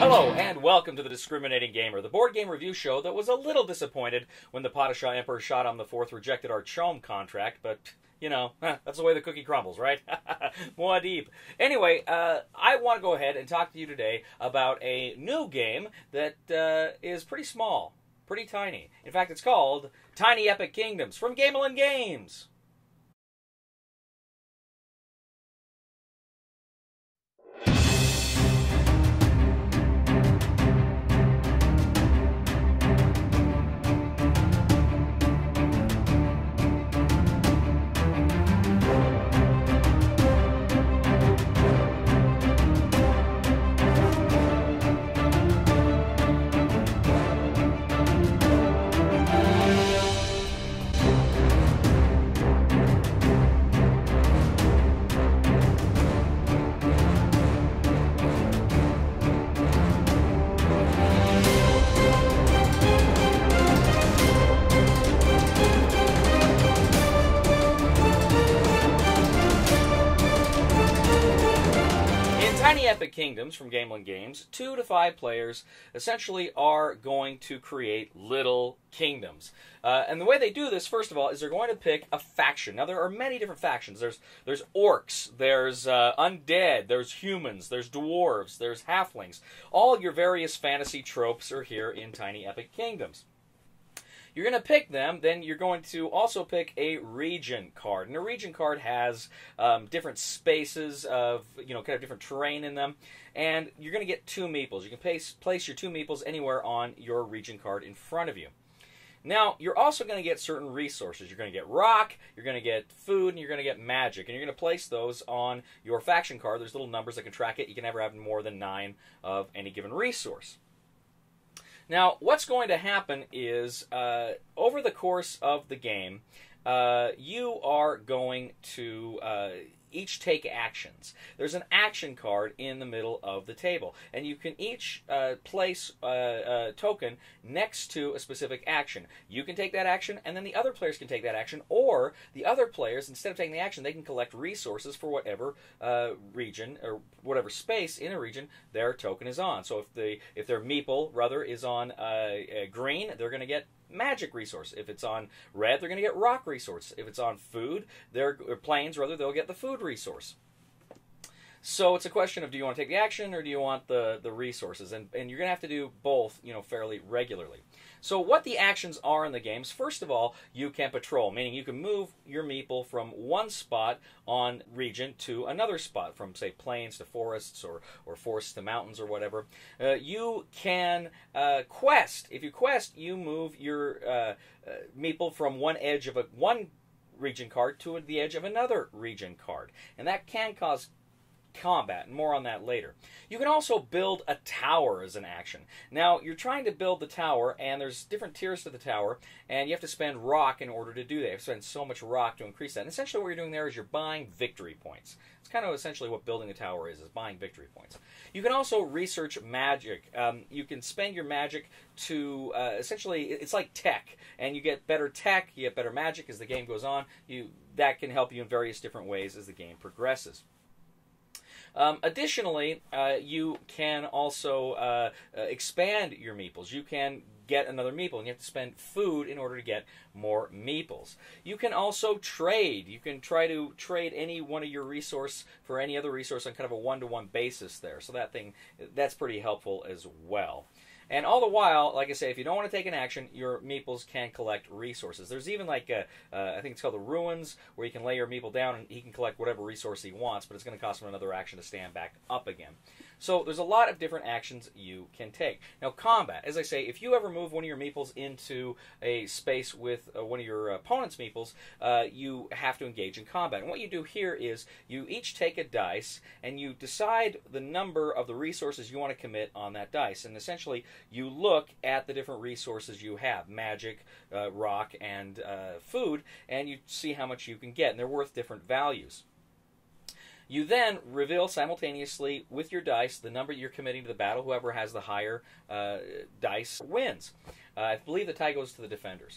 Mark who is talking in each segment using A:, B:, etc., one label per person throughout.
A: Hello, and welcome to the Discriminating Gamer, the board game review show that was a little disappointed when the Padishah Emperor Shaddam IV rejected our Chom contract, but, you know, that's the way the cookie crumbles, right? Muad'Dib. Anyway, I want to go ahead and talk to you today about a new game that is pretty small, pretty tiny. In fact, it's called Tiny Epic Kingdoms from Gamelyn Games. Tiny Epic Kingdoms from Gamelyn Games, 2 to 5 players essentially are going to create little kingdoms. And the way they do this, first of all, is they're going to pick a faction. Now, there are many different factions. There's orcs, there's undead, there's humans, there's dwarves, there's halflings. All your various fantasy tropes are here in Tiny Epic Kingdoms. You're going to pick them, then you're going to also pick a region card. And a region card has different spaces of, kind of different terrain in them. And you're going to get 2 meeples. You can place your 2 meeples anywhere on your region card in front of you. Now, you're also going to get certain resources. You're going to get rock, you're going to get food, and you're going to get magic. And you're going to place those on your faction card. There's little numbers that can track it. You can never have more than 9 of any given resource. Now, what's going to happen is, over the course of the game, you are going to each take actions. There's an action card in the middle of the table, and you can each place a token next to a specific action. You can take that action, and then the other players can take that action, or the other players, instead of taking the action, they can collect resources for whatever region or whatever space in a region their token is on. So if their meeple, rather, is on green, they're going to get magic resource. If it's on red, they're going to get rock resource. If it's on food, or plains, rather, they'll get the food resource. So it's a question of, do you want to take the action or do you want the resources? And you're going to have to do both, fairly regularly. So what the actions are in the games, first of all, you can patrol, meaning you can move your meeple from one spot on region to another spot, from, say, plains to forests or forests to mountains or whatever. You can quest. If you quest, you move your meeple from one edge of one region card to the edge of another region card. And that can cause combat, and more on that later. You can also build a tower as an action. Now, you're trying to build the tower, and there's different tiers to the tower, and you have to spend rock in order to do that. You have to spend so much rock to increase that. And essentially what you're doing there is you're buying victory points. It's kind of essentially what building a tower is buying victory points. You can also research magic. You can spend your magic to, essentially, it's like tech, and you get better tech, you get better magic as the game goes on. That can help you in various different ways as the game progresses. Additionally, you can also expand your meeples. You can get another meeple, and you have to spend food in order to get more meeples. You can also trade. You can try to trade any one of your resource for any other resource on kind of a one-to-one basis there. So that's pretty helpful as well. And all the while, like I say, if you don't want to take an action, your meeples can collect resources. There's even like, I think it's called the Ruins, where you can lay your meeple down and he can collect whatever resource he wants, but it's going to cost him another action to stand back up again. So there's a lot of different actions you can take. Now, combat. As I say, if you ever move one of your meeples into a space with one of your opponent's meeples, you have to engage in combat. And what you do here is you each take a dice, and you decide the number of the resources you want to commit on that dice. And essentially, you look at the different resources you have, magic, rock, and food, and you see how much you can get. And they're worth different values. You then reveal simultaneously with your dice the number you're committing to the battle. Whoever has the higher dice wins. I believe the tie goes to the defenders.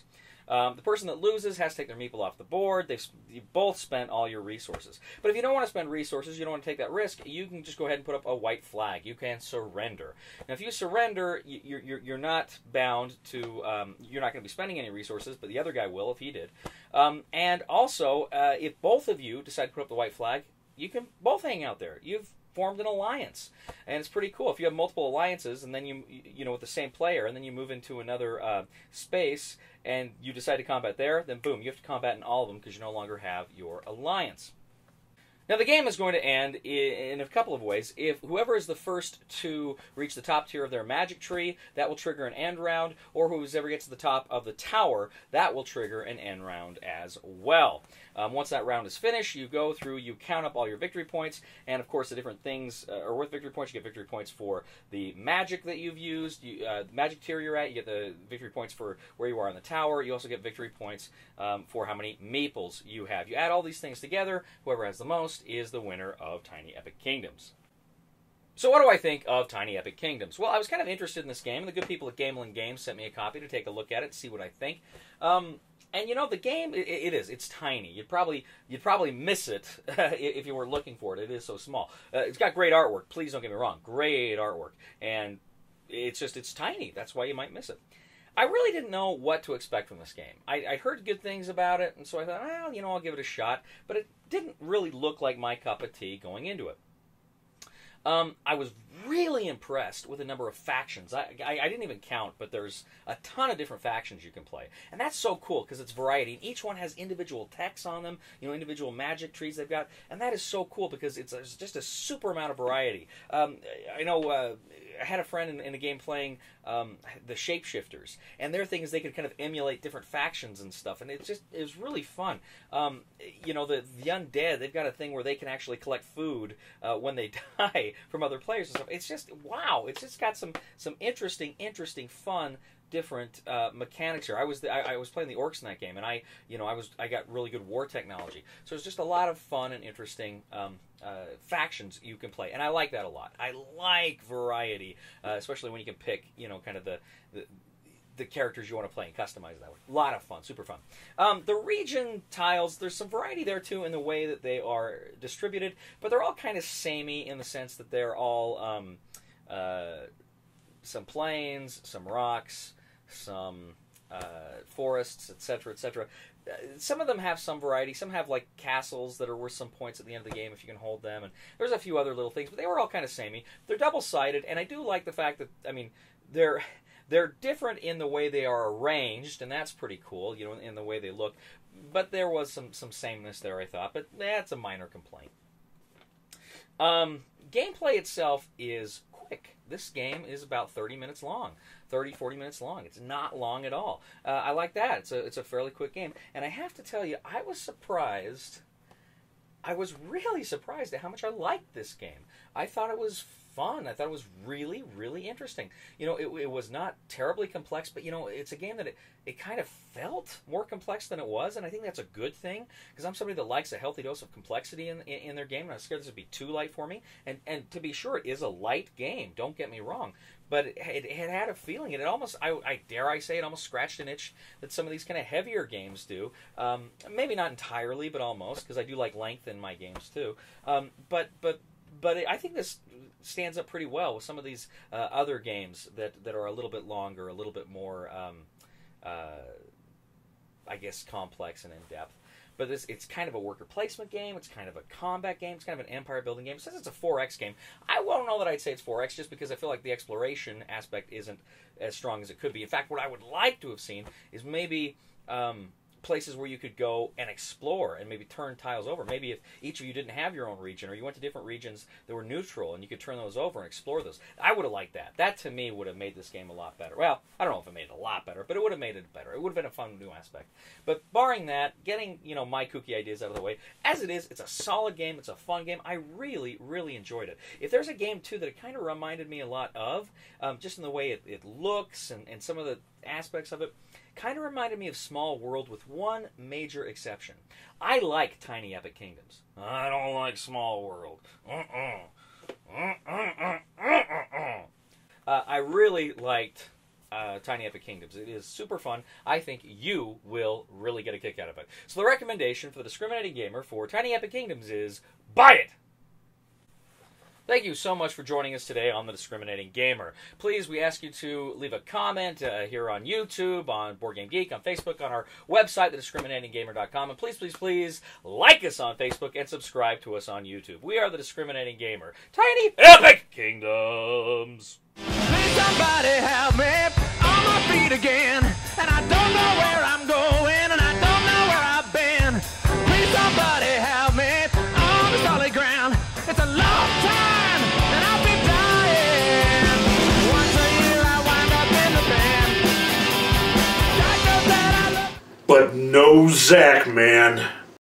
A: The person that loses has to take their meeple off the board. You both spent all your resources. But if you don't want to spend resources, you don't want to take that risk, you can just go ahead and put up a white flag. You can surrender. Now, if you surrender, you're not bound to, you're not going to be spending any resources, but the other guy will if he did. And also, if both of you decide to put up the white flag, you can both hang out there. You've formed an alliance, and it's pretty cool. If you have multiple alliances, and then you know, with the same player, and then you move into another space, and you decide to combat there, then boom, you have to combat in all of them because you no longer have your alliance. Now, the game is going to end in a couple of ways. If whoever is the first to reach the top tier of their magic tree, that will trigger an end round, or whoever gets to the top of the tower, that will trigger an end round as well. Once that round is finished, you go through, you count up all your victory points, and of course the different things are worth victory points. You get victory points for the magic that you've used, the magic tier you're at, you get the victory points for where you are in the tower, you also get victory points for how many meeples you have. You add all these things together, whoever has the most is the winner of Tiny Epic Kingdoms. So what do I think of Tiny Epic Kingdoms? Well, I was kind of interested in this game, and the good people at Gamelyn Games sent me a copy to take a look at it, see what I think. And you know, the game, it's tiny. You'd probably miss it if you were looking for it. It is so small. It's got great artwork. Please don't get me wrong. Great artwork. And it's tiny. That's why you might miss it. I really didn't know what to expect from this game. I heard good things about it, and so I thought, well, you know, I'll give it a shot. But it didn't really look like my cup of tea going into it. I was really impressed with the number of factions. I didn't even count, but there's a ton of different factions you can play. And that's so cool because it's variety. And each one has individual texts on them, you know, individual magic trees they've got. And that is so cool because it's just a super amount of variety. I know I had a friend in the game playing the Shapeshifters. And their thing is they could kind of emulate different factions and stuff. And it was really fun. You know, the undead, they've got a thing where they can actually collect food when they die from other players and stuff. It's just, wow, it's just got some interesting, fun, different mechanics here. I was playing the orcs in that game, and I got really good war technology. So it's just a lot of fun and interesting factions you can play, and I like that a lot. I like variety, especially when you can pick, you know, kind of the characters you want to play and customize that way. A lot of fun, super fun. The region tiles, there's some variety there too in the way that they are distributed, but they're all kind of samey in the sense that they're all some plains, some rocks, some forests, etc., etc. Some of them have some variety. Some have like castles that are worth some points at the end of the game if you can hold them, and there's a few other little things, but they were all kind of samey. They're double-sided, and I do like the fact that, I mean, they're different in the way they are arranged, and that's pretty cool, you know, in the way they look. But there was some sameness there, I thought, but that's a minor complaint. Gameplay itself is quick. This game is about 30 minutes long. 40 minutes long. It's not long at all. I like that. It's a fairly quick game. And I have to tell you, I was surprised. I was really surprised at how much I liked this game. I thought it was fun. I thought it was really, really interesting. You know, it was not terribly complex, but, you know, it's a game that it kind of felt more complex than it was, and I think that's a good thing, because I'm somebody that likes a healthy dose of complexity in their game, and I was scared this would be too light for me. And to be sure, it is a light game, don't get me wrong, but it had a feeling, and it almost, I dare I say, it almost scratched an itch that some of these kind of heavier games do. Maybe not entirely, but almost, because I do like length in my games too. But I think this stands up pretty well with some of these other games that are a little bit longer, a little bit more, I guess, complex and in-depth. But it's kind of a worker placement game. It's kind of a combat game. It's kind of an empire building game. It says it's a 4X game. I won't know that I'd say it's 4X just because I feel like the exploration aspect isn't as strong as it could be. In fact, what I would like to have seen is maybe places where you could go and explore and maybe turn tiles over. Maybe if each of you didn't have your own region, or you went to different regions that were neutral and you could turn those over and explore those. I would have liked that. That, to me, would have made this game a lot better. Well, I don't know if it made it a lot better, but it would have made it better. It would have been a fun new aspect. But barring that, getting, you know, my kooky ideas out of the way, as it is, it's a solid game. It's a fun game. I really, really enjoyed it. If there's a game, too, that it kind of reminded me a lot of, just in the way it looks and some of the aspects of it, kind of reminded me of Small World with one major exception. I like Tiny Epic Kingdoms. I don't like Small World. I really liked Tiny Epic Kingdoms. It is super fun. I think you will really get a kick out of it. So the recommendation for the discriminating gamer for Tiny Epic Kingdoms is buy it! Thank you so much for joining us today on The Discriminating Gamer. Please, we ask you to leave a comment here on YouTube, on Board Game Geek, on Facebook, on our website, thediscriminatinggamer.com. And please, please, please like us on Facebook and subscribe to us on YouTube. We are The Discriminating Gamer. Tiny Epic Kingdoms!
B: Please somebody help me on my feet again. And I don't know where I'm going, and I don't know where I've been. Please somebody help me on the solid ground. It's a long time, and I'll be dying. Once a year I wind up in the band. God knows that I love.
C: But no Zach, man.